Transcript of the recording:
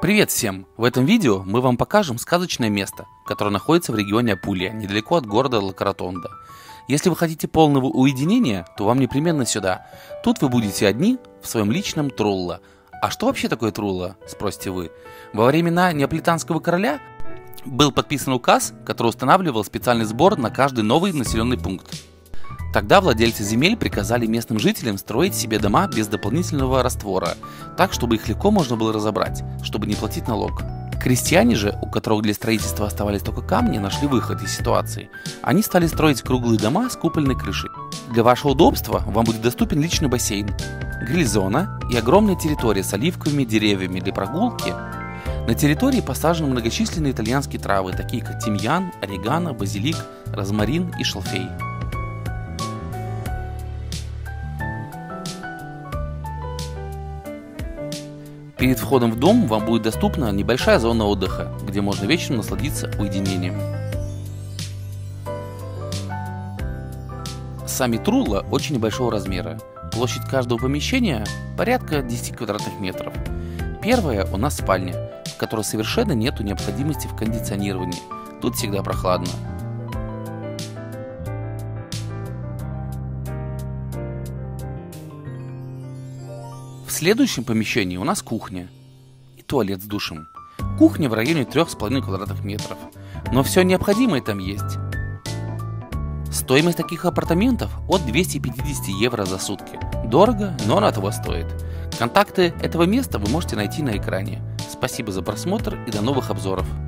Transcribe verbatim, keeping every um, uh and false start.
Привет всем! В этом видео мы вам покажем сказочное место, которое находится в регионе Апулия, недалеко от города Лакаратонда. Если вы хотите полного уединения, то вам непременно сюда. Тут вы будете одни в своем личном трулло. А что вообще такое трулло, спросите вы? Во времена неаполитанского короля был подписан указ, который устанавливал специальный сбор на каждый новый населенный пункт. Тогда владельцы земель приказали местным жителям строить себе дома без дополнительного раствора, так, чтобы их легко можно было разобрать, чтобы не платить налог. Крестьяне же, у которых для строительства оставались только камни, нашли выход из ситуации. Они стали строить круглые дома с купольной крышей. Для вашего удобства вам будет доступен личный бассейн, гриль-зона и огромная территория с оливковыми деревьями для прогулки. На территории посажены многочисленные итальянские травы, такие как тимьян, орегано, базилик, розмарин и шалфей. Перед входом в дом вам будет доступна небольшая зона отдыха, где можно вечером насладиться уединением. Сами трулло очень небольшого размера. Площадь каждого помещения порядка десяти квадратных метров. Первая у нас спальня, в которой совершенно нету необходимости в кондиционировании. Тут всегда прохладно. В следующем помещении у нас кухня и туалет с душем. Кухня в районе трёх с половиной квадратных метров, но все необходимое там есть. Стоимость таких апартаментов от двухсот пятидесяти евро за сутки. Дорого, но оно того стоит. Контакты этого места вы можете найти на экране. Спасибо за просмотр и до новых обзоров.